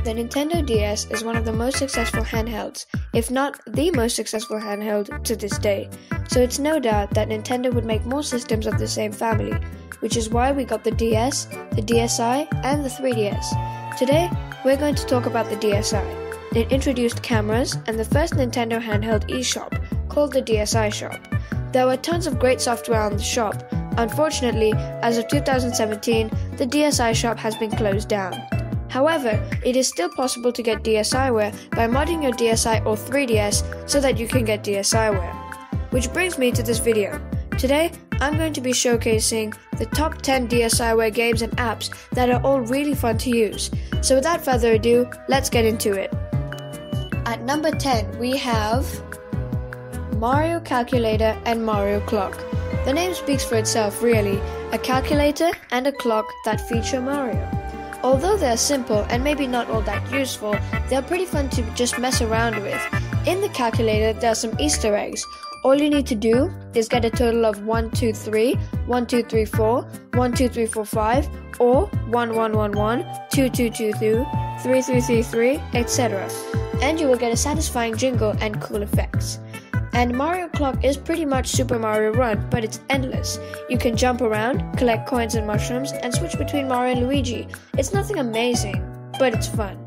The Nintendo DS is one of the most successful handhelds, if not the most successful handheld to this day, so it's no doubt that Nintendo would make more systems of the same family, which is why we got the DS, the DSi, and the 3DS. Today, we're going to talk about the DSi. It introduced cameras and the first Nintendo handheld eShop, called the DSi Shop. There were tons of great software on the shop. Unfortunately, as of 2017, the DSi Shop has been closed down. However, it is still possible to get DSiWare by modding your DSi or 3DS so that you can get DSiWare. Which brings me to this video. Today, I'm going to be showcasing the top 10 DSiWare games and apps that are all really fun to use. So without further ado, let's get into it. At number 10, we have Mario Calculator and Mario Clock. The name speaks for itself really, a calculator and a clock that feature Mario. Although they're simple and maybe not all that useful, they're pretty fun to just mess around with. In the calculator, there are some Easter eggs. All you need to do is get a total of 1, 2, 3, 1, 2, 3, 4, 1, 2, 3, 4, 5, or 1, 1, 1, 1, 2, 2, 2, 2, 3, 3, 3, 3, etc. And you will get a satisfying jingle and cool effects. And Mario Clock is pretty much Super Mario Run, but it's endless. You can jump around, collect coins and mushrooms, and switch between Mario and Luigi. It's nothing amazing, but it's fun.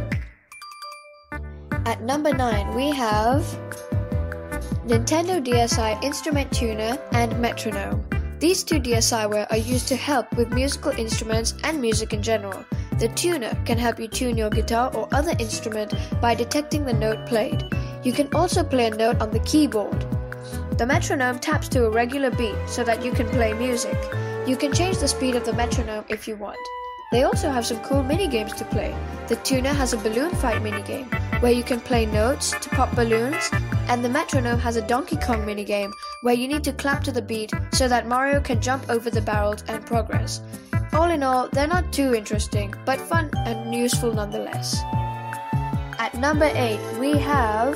At number 9, we have Nintendo DSi Instrument Tuner and Metronome. These two DSiWare are used to help with musical instruments and music in general. The tuner can help you tune your guitar or other instrument by detecting the note played. You can also play a note on the keyboard. The metronome taps to a regular beat so that you can play music. You can change the speed of the metronome if you want. They also have some cool minigames to play. The tuner has a balloon fight minigame where you can play notes to pop balloons, and the metronome has a Donkey Kong minigame where you need to clap to the beat so that Mario can jump over the barrels and progress. All in all, they're not too interesting, but fun and useful nonetheless. At number 8, we have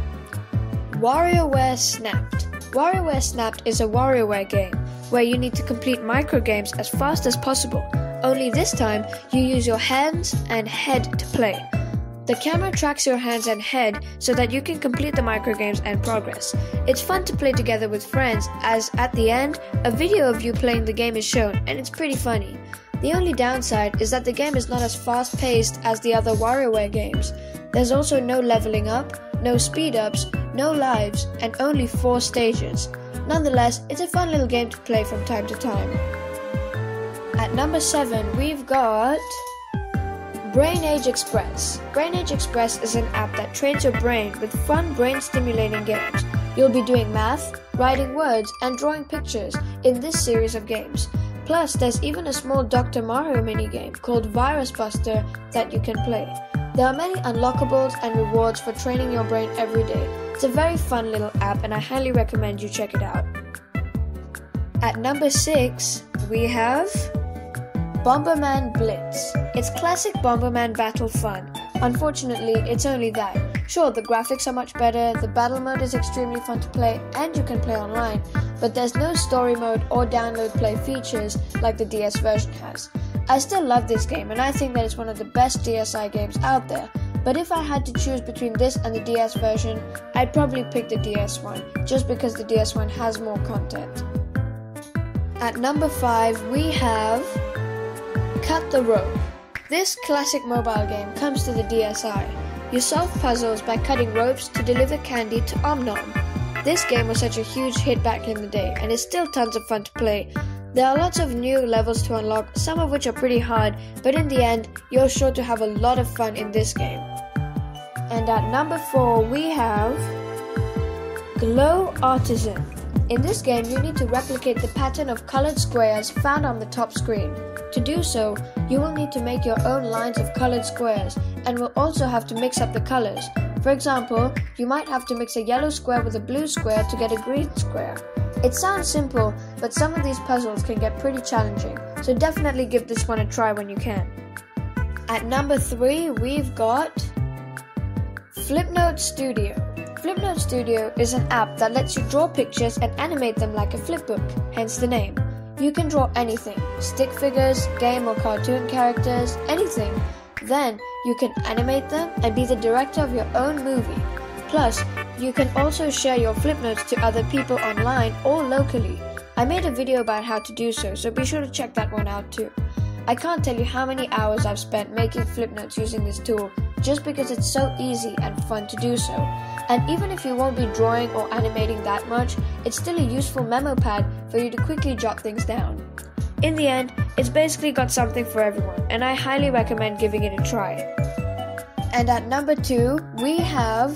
WarioWare Snapped. WarioWare Snapped is a WarioWare game where you need to complete microgames as fast as possible. Only this time, you use your hands and head to play. The camera tracks your hands and head so that you can complete the microgames and progress. It's fun to play together with friends, as at the end, a video of you playing the game is shown, and it's pretty funny. The only downside is that the game is not as fast-paced as the other WarioWare games. There's also no leveling up, no speed-ups, no lives, and only 4 stages. Nonetheless, it's a fun little game to play from time to time. At number 7, we've got BrainAge Express. BrainAge Express is an app that trains your brain with fun brain-stimulating games. You'll be doing math, writing words, and drawing pictures in this series of games. Plus, there's even a small Dr. Mario minigame called Virus Buster that you can play. There are many unlockables and rewards for training your brain every day. It's a very fun little app and I highly recommend you check it out. At number 6, we have Bomberman Blitz. It's classic Bomberman battle fun. Unfortunately, it's only that. Sure, the graphics are much better, the battle mode is extremely fun to play, and you can play online, but there's no story mode or download play features like the DS version has. I still love this game, and I think that it's one of the best DSi games out there, but if I had to choose between this and the DS version, I'd probably pick the DS one, just because the DS one has more content. At number 5, we have Cut the Rope. This classic mobile game comes to the DSi. You solve puzzles by cutting ropes to deliver candy to Om-Nom. This game was such a huge hit back in the day, and is still tons of fun to play. There are lots of new levels to unlock, some of which are pretty hard, but in the end, you're sure to have a lot of fun in this game. And at number 4, we have Glow Artisan. In this game, you need to replicate the pattern of colored squares found on the top screen. To do so, you will need to make your own lines of colored squares, and will also have to mix up the colors. For example, you might have to mix a yellow square with a blue square to get a green square. It sounds simple, but some of these puzzles can get pretty challenging, so definitely give this one a try when you can. At number 3, we've got Flipnote Studio. Flipnote Studio is an app that lets you draw pictures and animate them like a flipbook, hence the name. You can draw anything, stick figures, game or cartoon characters, anything. Then you can animate them and be the director of your own movie. Plus, you can also share your flip notes to other people online or locally. I made a video about how to do so be sure to check that one out too. I can't tell you how many hours I've spent making flip notes using this tool just because it's so easy and fun to do so. And even if you won't be drawing or animating that much, it's still a useful memo pad for you to quickly jot things down. In the end, it's basically got something for everyone, and I highly recommend giving it a try. And at number 2, we have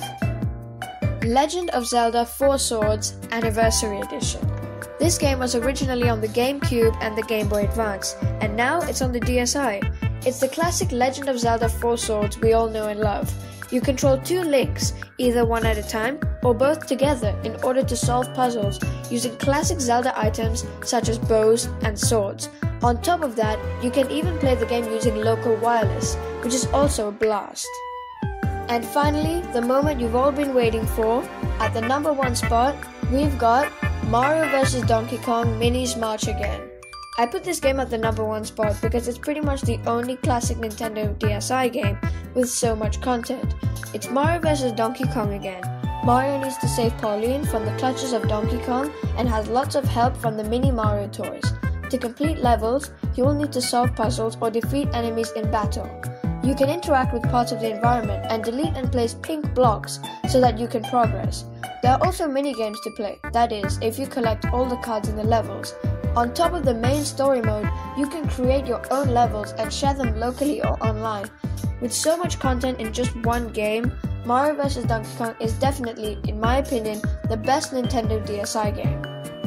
Legend of Zelda 4 Swords Anniversary Edition. This game was originally on the GameCube and the Game Boy Advance, and now it's on the DSi. It's the classic Legend of Zelda 4 Swords we all know and love. You control 2 Links, either one at a time or both together in order to solve puzzles using classic Zelda items such as bows and swords. On top of that, you can even play the game using local wireless, which is also a blast. And finally, the moment you've all been waiting for, at the number 1 spot, we've got Mario vs. Donkey Kong Minis March Again. I put this game at the number 1 spot because it's pretty much the only classic Nintendo DSi game with so much content. It's Mario vs. Donkey Kong again. Mario needs to save Pauline from the clutches of Donkey Kong and has lots of help from the mini Mario toys. To complete levels, you will need to solve puzzles or defeat enemies in battle. You can interact with parts of the environment and delete and place pink blocks so that you can progress. There are also mini-games to play, that is, if you collect all the cards in the levels. On top of the main story mode, you can create your own levels and share them locally or online. With so much content in just one game, Mario vs. Donkey Kong is definitely, in my opinion, the best Nintendo DSi game.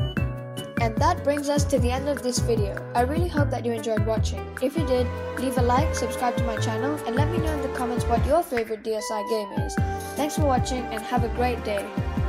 And that brings us to the end of this video. I really hope that you enjoyed watching. If you did, leave a like, subscribe to my channel, and let me know in the comments what your favorite DSi game is. Thanks for watching and have a great day.